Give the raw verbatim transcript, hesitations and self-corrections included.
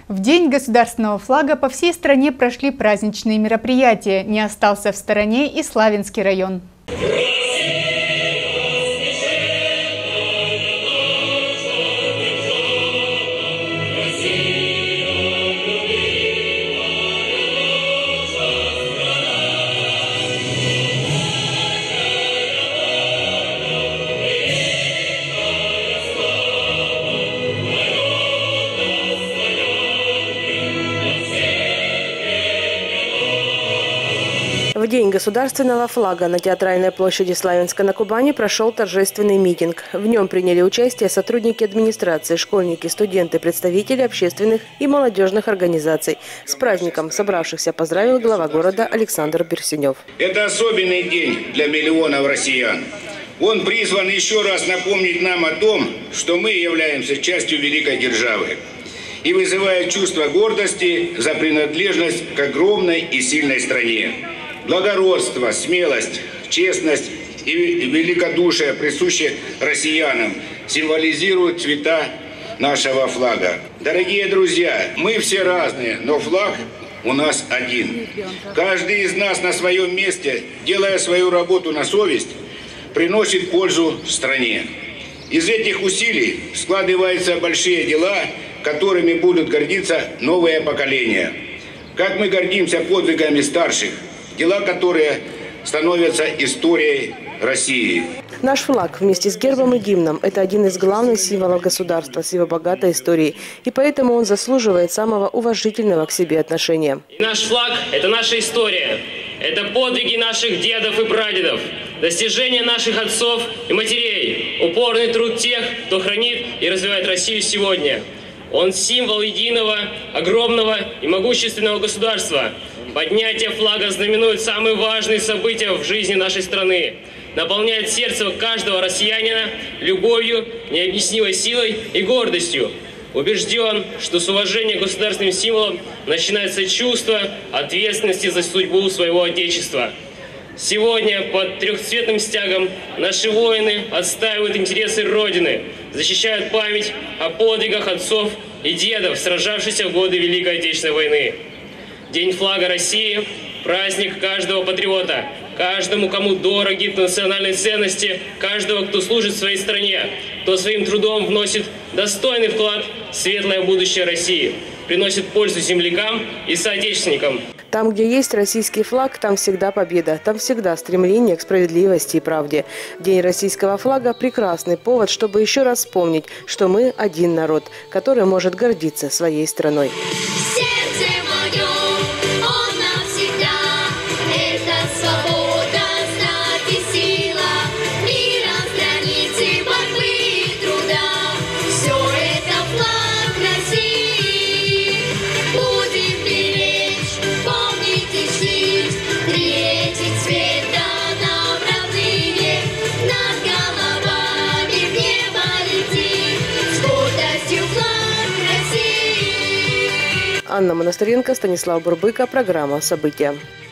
В День государственного флага по всей стране прошли праздничные мероприятия. Не остался в стороне и Славянский район. В День государственного флага на Театральной площади Славянска на Кубани прошел торжественный митинг. В нем приняли участие сотрудники администрации, школьники, студенты, представители общественных и молодежных организаций. С праздником собравшихся поздравил глава города Александр Берсенев. Это особенный день для миллионов россиян. Он призван еще раз напомнить нам о том, что мы являемся частью великой державы, и вызывает чувство гордости за принадлежность к огромной и сильной стране. Благородство, смелость, честность и великодушие, присущие россиянам, символизируют цвета нашего флага. Дорогие друзья, мы все разные, но флаг у нас один. Каждый из нас на своем месте, делая свою работу на совесть, приносит пользу стране. Из этих усилий складываются большие дела, которыми будут гордиться новые поколения. Как мы гордимся подвигами старших, дела, которые становятся историей России. Наш флаг вместе с гербом и гимном – это один из главных символов государства с его богатой историей. И поэтому он заслуживает самого уважительного к себе отношения. Наш флаг – это наша история. Это подвиги наших дедов и прадедов, достижения наших отцов и матерей, упорный труд тех, кто хранит и развивает Россию сегодня. Он символ единого, огромного и могущественного государства. Поднятие флага знаменует самые важные события в жизни нашей страны. Наполняет сердце каждого россиянина любовью, необъяснимой силой и гордостью. Убежден, что с уважения к государственным символам начинается чувство ответственности за судьбу своего Отечества. Сегодня под трехцветным стягом наши воины отстаивают интересы Родины, защищают память о подвигах отцов и дедов, сражавшихся в годы Великой Отечественной войны. День флага России – праздник каждого патриота, каждому, кому дороги национальные ценности, каждого, кто служит своей стране, кто своим трудом вносит достойный вклад в светлое будущее России, приносит пользу землякам и соотечественникам. Там, где есть российский флаг, там всегда победа, там всегда стремление к справедливости и правде. День российского флага – прекрасный повод, чтобы еще раз вспомнить, что мы один народ, который может гордиться своей страной. Анна Монастыренко, Станислав Бурбыка. Программа «События».